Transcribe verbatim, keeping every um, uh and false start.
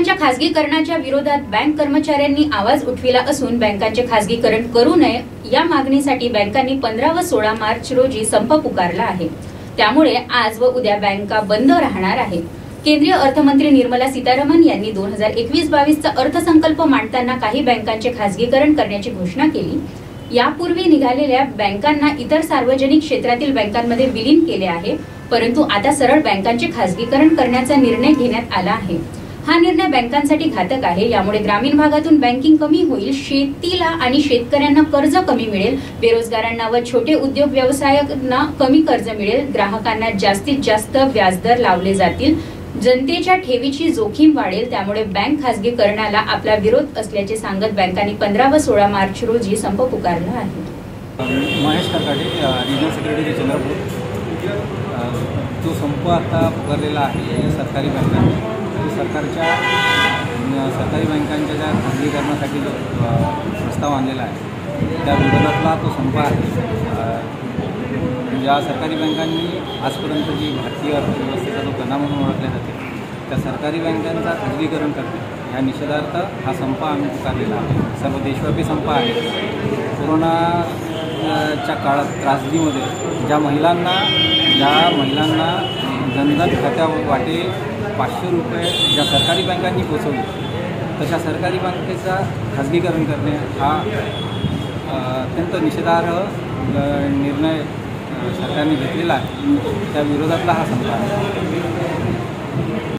बँकांच्या खासगीकरणाच्या विरोधात बँक कर्मचाऱ्यांनी आवाज उठविला असून बँकांचे खासगीकरण करू नये या मागणीसाठी बँकांनी पंधरा व सोळा मार्च रोजी संप पुकारला आहे। त्यामुळे आज व उद्या बँका बंद राहणार आहेत। केंद्रीय अर्थमंत्री निर्मला सीतारामन यांनी दोन हजार एकवीस बावीस चा अर्थसंकल्प मांडताना काही बँकांचे खासगीकरण करण्याची घोषणा केली। यापूर्वी निघालेल्या बँकांना इतर सार्वजनिक क्षेत्रातील बँकांमध्ये विलीन केले आहे, परंतु आता सरळ बँकांचे खासगीकरण करण्याचा निर्णय घेण्यात आला आहे। हा निर्णय बँकांसाठी घातक आहे। यामुळे ग्रामीण भागातून बँकिंग कमी होईल, शेतीला आणि शेतकऱ्यांना कर्ज कमी मिळेल, बेरोजगारांना व छोटे उद्योग व्यवसायांना कमी कर्ज मिळेल, ग्राहकांना जास्तीत जास्त व्याजदर लावले जातील, जनतेच्या ठेवीची जोखीम वाढेल। त्यामुळे बँक खासगीकरणाला आपला विरोध असल्याचे सांगत बँकांनी पंधरा व सोळा मार्च रोजी संप पुकारला आहे। Mahesh Karkate, regional secretary Chandrapur. जो संप आता पुकारलेला आहे सरकारी बँकांनी, सरकारच्या सरकारी बँकांच्या ज्या खासगीकरणासाठी जो प्रस्ताव आणलेला आहे त्या विरोधातला तो संप आहे। ज्या सरकारी बँकांनी आजपर्यंत जी भारतीय अर्थव्यवस्थेचा जो कणा म्हणून ओळखल्या जाते त्या सरकारी बँकांचा खाजगीकरण करणे या निषेधार्थ हा संप आम्ही पुकारलेला आहे। सर्व देशव्यापी संप आहे। कोरोनाच्या काळात त्रासदीमध्ये ज्या महिलांना ज्या महिलांना जनधन खात्या वाटे पाचशे रुपये ज्या सरकारी बँकांनी पोचवले तशा सरकारी बँकेचा खाजगीकरण करणे हा अत्यंत निषेधार्ह निर्णय सरकारने घेतलेला आहे। त्या विरोधातला हा संप आहे।